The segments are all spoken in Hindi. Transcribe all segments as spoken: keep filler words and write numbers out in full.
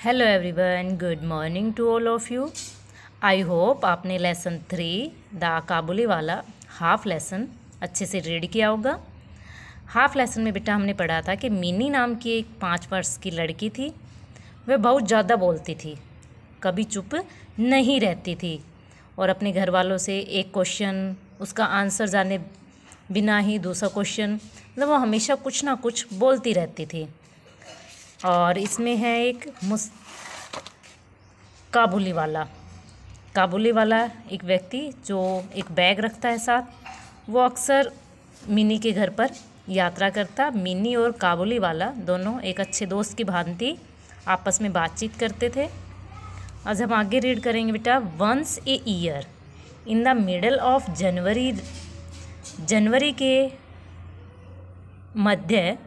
Hello everyone, good morning to all of you. I hope आपने lesson three the Kabuliwala half lesson अच्छे से रीड किया होगा। हाफ लेसन में बेटा हमने पढ़ा था कि मिनी नाम की एक पाँच वर्ष की लड़की थी। वह बहुत ज़्यादा बोलती थी, कभी चुप नहीं रहती थी और अपने घर वालों से एक क्वेश्चन उसका आंसर जाने बिना ही दूसरा क्वेश्चन, मतलब वो हमेशा कुछ ना कुछ बोलती रहती थी। और इसमें है एक मुस काबुली वाला काबुली वाला एक व्यक्ति जो एक बैग रखता है साथ। वो अक्सर मिनी के घर पर यात्रा करता। मिनी और काबुली वाला दोनों एक अच्छे दोस्त की भांति आपस में बातचीत करते थे। आज हम आगे रीड करेंगे बेटा। Once a year in the middle of January जनवरी के मध्य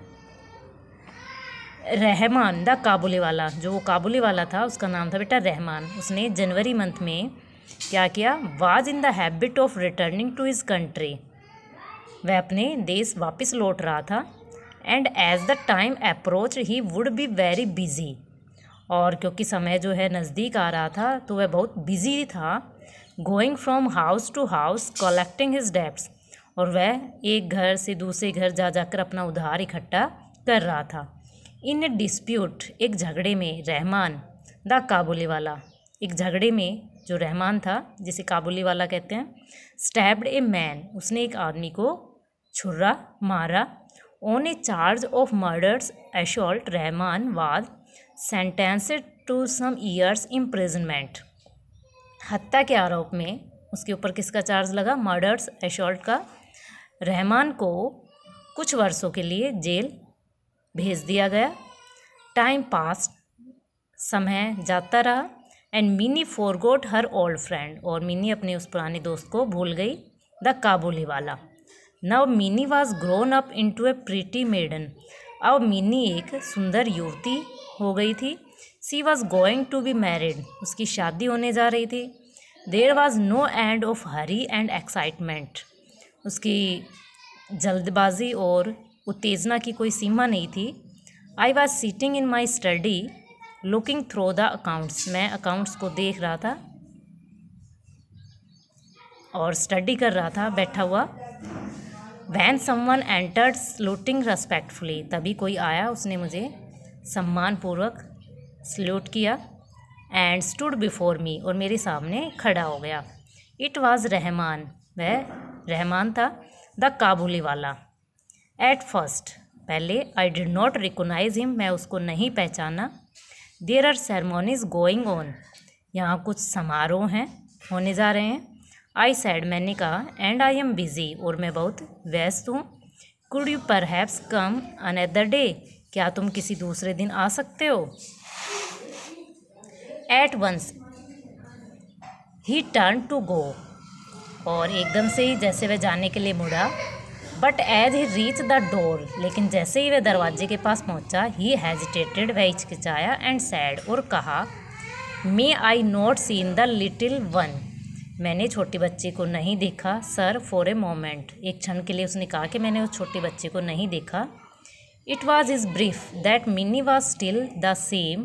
रहमान द काबुली वाला, जो वो काबुली वाला था उसका नाम था बेटा रहमान। उसने जनवरी मंथ में क्या किया? Was in the habit of returning to his country. वह अपने देश वापस लौट रहा था। And as the time approach he would be very busy. और क्योंकि समय जो है नज़दीक आ रहा था तो वह बहुत बिजी था। Going from house to house collecting his debts. और वह एक घर से दूसरे घर जा जाकर अपना उधार इकट्ठा कर रहा था। इन ए डिस्प्यूट, एक झगड़े में, रहमान द काबुली वाला, एक झगड़े में जो रहमान था जिसे काबुली वाला कहते हैं, स्टैब्ड ए मैन, उसने एक आदमी को छुरा मारा। On a charge of murders assault Rahman was sentenced to some years imprisonment. हत्या के आरोप में उसके ऊपर किसका चार्ज लगा? मर्डर्स असॉल्ट का। रहमान को कुछ वर्षों के लिए जेल भेज दिया गया। टाइम पास, समय जाता रहा। And Mini forgot her old friend, और मिनी अपने उस पुराने दोस्त को भूल गई, the Kabuliwala. Now Mini was grown up into a pretty maiden. अब मिनी एक सुंदर युवती हो गई थी। She was going to be married, उसकी शादी होने जा रही थी। There was no end of hurry and excitement, उसकी जल्दबाजी और उत्तेजना की कोई सीमा नहीं थी। I was sitting in my study looking through the accounts, मैं अकाउंट्स को देख रहा था और स्टडी कर रहा था बैठा हुआ। When someone entered saluting respectfully, तभी कोई आया, उसने मुझे सम्मानपूर्वक सल्यूट किया। एंड स्टूड बिफोर मी, और मेरे सामने खड़ा हो गया। इट वॉज रहमान, वह रहमान था, द काबुली वाला। एट फर्स्ट, पहले, I did not recognise him, मैं उसको नहीं पहचाना। There are ceremonies going on, यहाँ कुछ समारोह हैं, होने जा रहे हैं। आई सैड, मैंने कहा। एंड आई एम बिजी, और मैं बहुत व्यस्त हूँ। Could you perhaps come another day, क्या तुम किसी दूसरे दिन आ सकते हो? At once he turn to go, और एकदम से ही जैसे वह जाने के लिए मुड़ा। But as he reach the door, लेकिन जैसे ही वह दरवाजे के पास पहुंचा, ही हेजिटेटेड, वह हिचकिचाया। एंड सैड, और कहा, may I not seen the little one, मैंने छोटी बच्ची को नहीं देखा। सर, फॉर ए मोमेंट, एक क्षण के लिए उसने कहा कि मैंने उस छोटी बच्ची को नहीं देखा। It was his belief that Mini was still the same,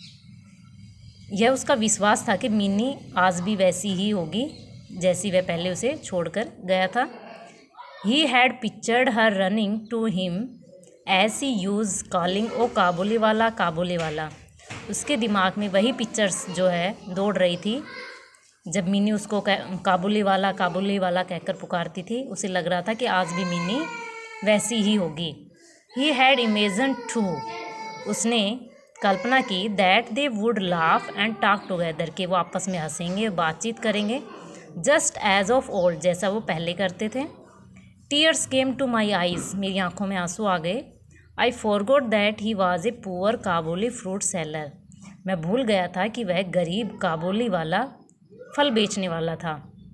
यह उसका विश्वास था कि मिनी आज भी वैसी ही होगी जैसी वह पहले उसे छोड़कर गया था। He had pictured her running to him as he used calling ओ काबुली वाला, काबुली वाला। उसके दिमाग में वही पिक्चर्स जो है दौड़ रही थी जब मिनी उसको काबुली वाला, काबुली वाला कहकर पुकारती थी। उसे लग रहा था कि आज भी मिनी वैसी ही होगी। He had imagined too, उसने कल्पना की, that they would laugh and talk together, कि वो आपस में हंसेंगे, बातचीत करेंगे, just as of old, जैसा वो पहले करते थे। Tears came to my eyes, मेरी आंखों में आंसू आ गए। I forgot that he was a poor Kabuli fruit seller, मैं भूल गया था कि वह गरीब काबुली वाला फल बेचने वाला था।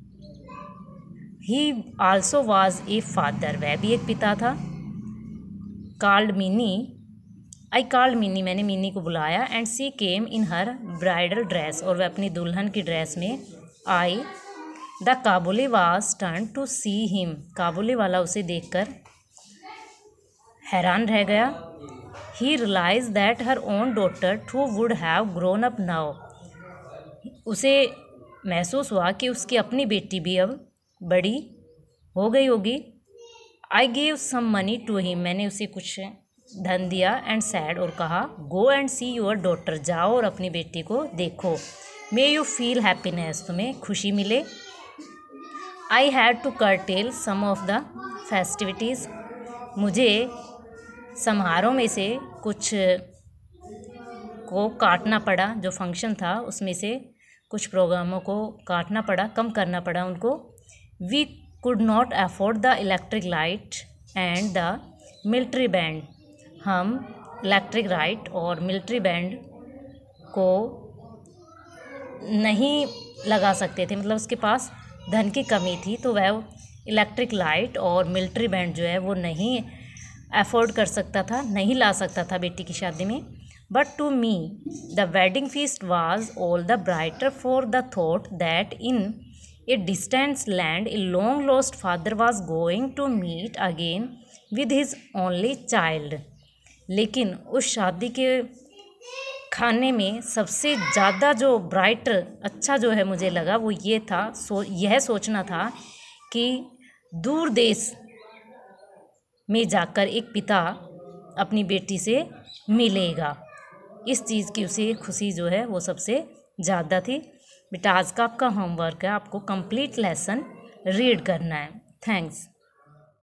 He also was a father, वह भी एक पिता था। Called Mini, I called Mini, मैंने मिनी को बुलाया। And she came in her bridal dress, और वह अपनी दुल्हन की ड्रेस में आई। The Kabuli was turn to see him, Kabuliwala उसे देखकर हैरान रह गया। He realise that her own daughter too would have grown up now. उसे महसूस हुआ कि उसकी अपनी बेटी भी अब बड़ी हो गई होगी। I gave some money to him, मैंने उसे कुछ धन दिया। एंड सैड, और कहा, go and see your daughter, जाओ और अपनी बेटी को देखो। मे यू फील हैप्पीनेस, तुम्हें खुशी मिले। I had to curtail some of the festivities, मुझे समारोह में से कुछ को काटना पड़ा। जो फंक्शन था उसमें से कुछ प्रोग्रामों को काटना पड़ा, कम करना पड़ा उनको। We could not afford the electric light and the military band, हम इलेक्ट्रिक लाइट और मिलिट्री बैंड को नहीं लगा सकते थे, मतलब उसके पास धन की कमी थी, तो वह इलेक्ट्रिक लाइट और मिलिट्री बैंड जो है वो नहीं अफोर्ड कर सकता था, नहीं ला सकता था बेटी की शादी में। But to me the wedding feast was all the brighter for the thought that in a distant land a long lost father was going to meet again with his only child. लेकिन उस शादी के खाने में सबसे ज़्यादा जो ब्राइट अच्छा जो है मुझे लगा वो ये था, सो यह सोचना था कि दूर देश में जाकर एक पिता अपनी बेटी से मिलेगा। इस चीज़ की उसे खुशी जो है वो सबसे ज़्यादा थी। बेटा आज का आपका होमवर्क है, आपको कंप्लीट लेसन रीड करना है। थैंक्स।